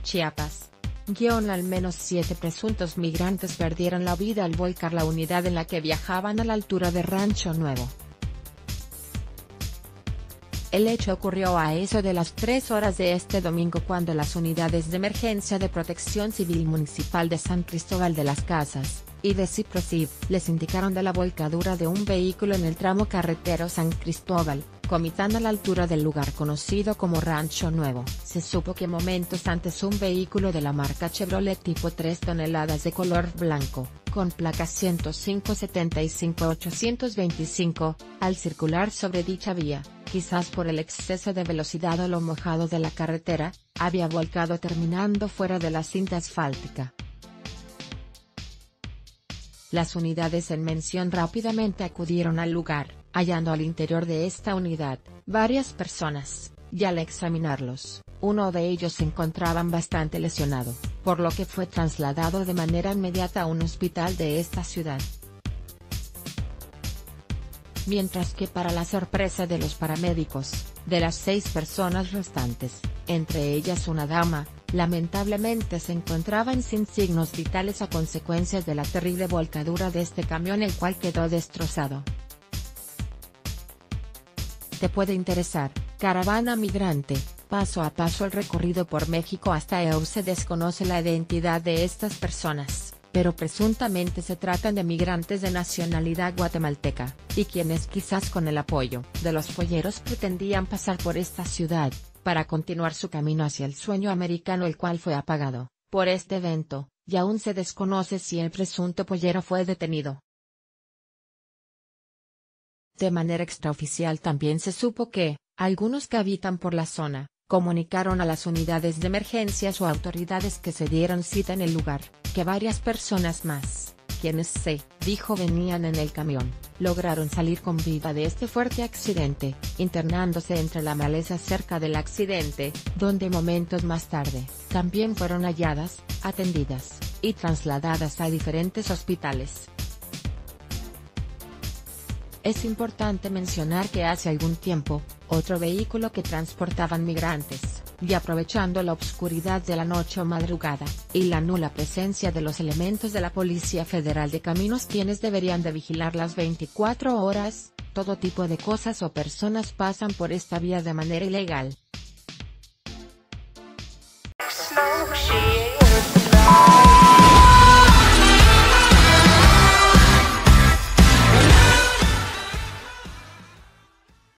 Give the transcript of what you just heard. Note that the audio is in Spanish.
Chiapas. Al menos 7 presuntos migrantes perdieron la vida al volcar la unidad en la que viajaban a la altura de Rancho Nuevo. El hecho ocurrió a eso de las 3 horas de este domingo cuando las unidades de emergencia de Protección Civil Municipal de San Cristóbal de las Casas, y de Ciprocib, les indicaron de la volcadura de un vehículo en el tramo carretero San Cristóbal, Comitán a la altura del lugar conocido como Rancho Nuevo. Se supo que momentos antes un vehículo de la marca Chevrolet tipo 3 toneladas de color blanco, con placa 105-75-825, al circular sobre dicha vía, quizás por el exceso de velocidad o lo mojado de la carretera, había volcado terminando fuera de la cinta asfáltica. Las unidades en mención rápidamente acudieron al lugar, hallando al interior de esta unidad, varias personas, y al examinarlos, uno de ellos se encontraban bastante lesionado, por lo que fue trasladado de manera inmediata a un hospital de esta ciudad. Mientras que para la sorpresa de los paramédicos, de las 6 personas restantes, entre ellas una dama, lamentablemente se encontraban sin signos vitales a consecuencias de la terrible volcadura de este camión, el cual quedó destrozado. Te puede interesar: caravana migrante, paso a paso el recorrido por México hasta EU. Se desconoce la identidad de estas personas, pero presuntamente se tratan de migrantes de nacionalidad guatemalteca, y quienes quizás con el apoyo de los polleros pretendían pasar por esta ciudad, para continuar su camino hacia el sueño americano, el cual fue apagado por este evento, y aún se desconoce si el presunto pollero fue detenido. De manera extraoficial también se supo que, algunos que habitan por la zona, comunicaron a las unidades de emergencias o autoridades que se dieron cita en el lugar, que varias personas más, quienes se dijo venían en el camión, lograron salir con vida de este fuerte accidente, internándose entre la maleza cerca del accidente, donde momentos más tarde, también fueron halladas, atendidas, y trasladadas a diferentes hospitales. Es importante mencionar que hace algún tiempo, otro vehículo que transportaban migrantes, y aprovechando la oscuridad de la noche o madrugada, y la nula presencia de los elementos de la Policía Federal de Caminos, quienes deberían de vigilar las 24 horas, todo tipo de cosas o personas pasan por esta vía de manera ilegal.